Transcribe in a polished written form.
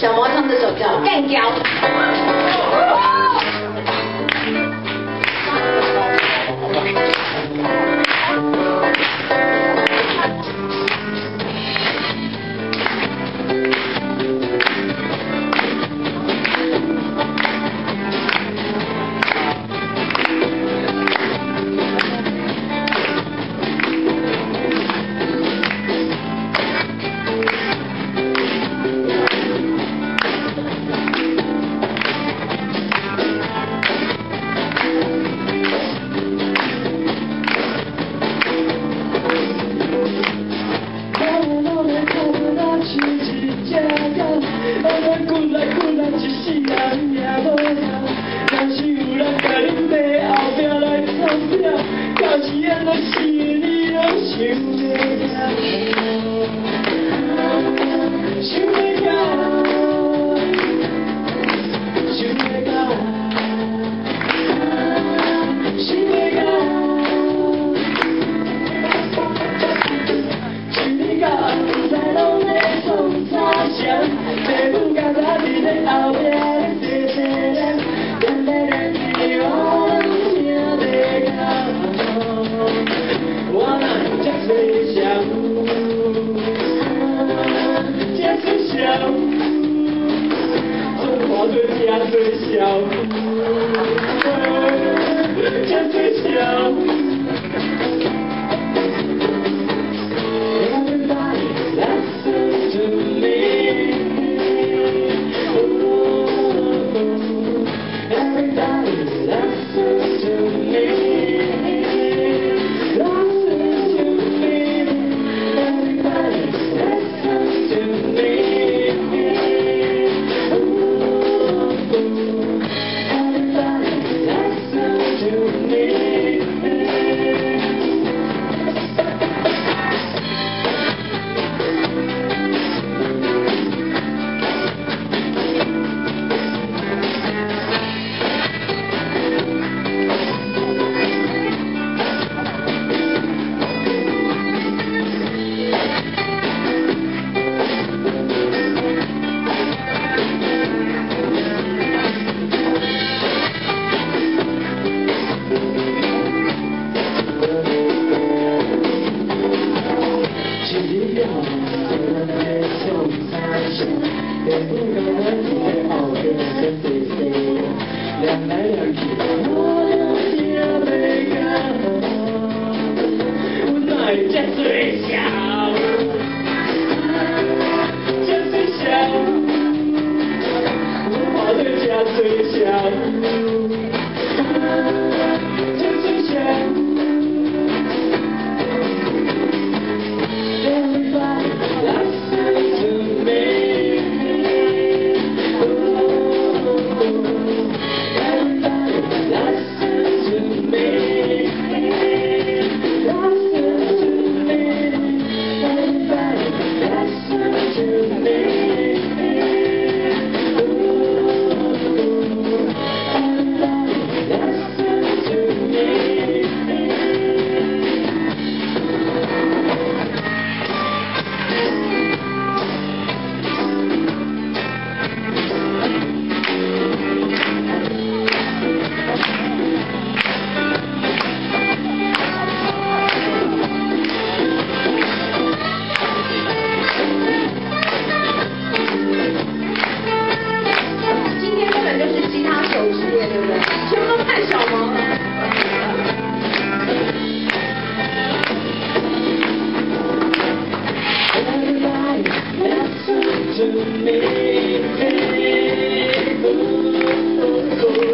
小毛唱这首叫《干胶》。 滚来滚来，一世人命无命。若是有人甲恁在后壁来参拼，到时啊，若是你拢想袂到，想袂到，想袂到，想袂到。想你到后在拢在创啥想？在阮家在你的后壁细细念，念来念去我听袂到，我哪有这多想，这多想，总看做这多笑，这多笑。亮来亮去，我拢听袂到，我哪会这多笑，这多笑，我看到这多笑，这多笑。Everybody listen to me. To me, ooh, ooh, ooh.